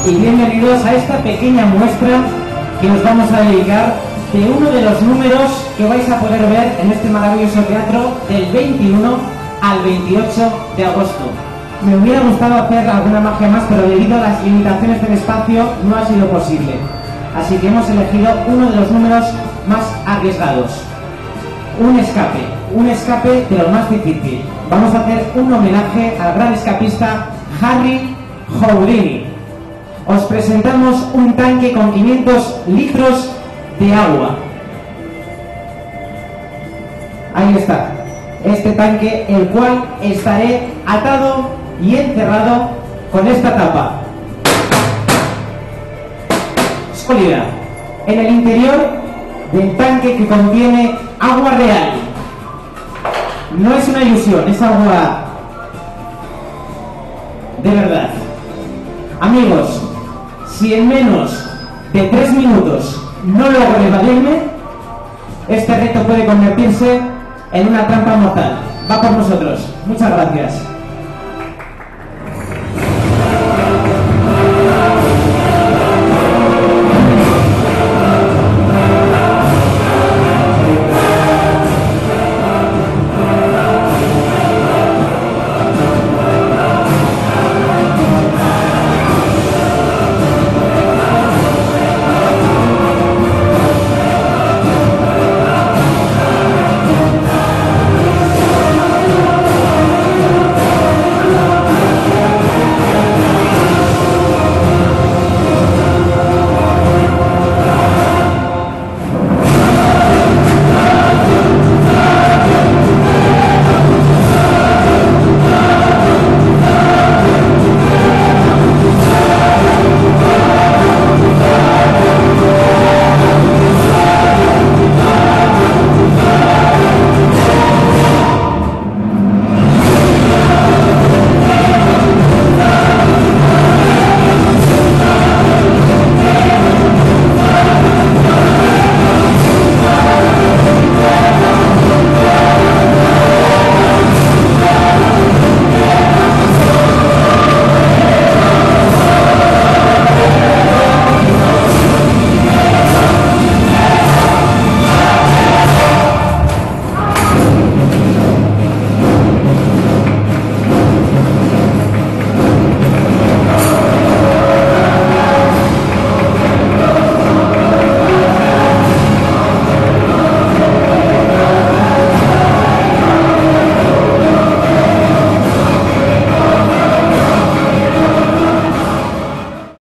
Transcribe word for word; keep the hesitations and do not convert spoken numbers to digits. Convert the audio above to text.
y bienvenidos a esta pequeña muestra que os vamos a dedicar de uno de los números que vais a poder ver en este maravilloso teatro del veintiuno al veintiocho de agosto. Me hubiera gustado hacer alguna magia más, pero debido a las limitaciones del espacio no ha sido posible. Así que hemos elegido uno de los números más arriesgados. Un escape, un escape de lo más difícil. Vamos a hacer un homenaje al gran escapista Harry Houdini. Os presentamos un tanque con quinientos litros de agua. Ahí está, este tanque, el cual estaré atado y encerrado con esta tapa sólida en el interior del tanque, que contiene agua real. No es una ilusión, es agua de verdad. Amigos, si en menos de tres minutos no logro evadirme, este reto puede convertirse en una trampa mortal. Va por nosotros. Muchas gracias.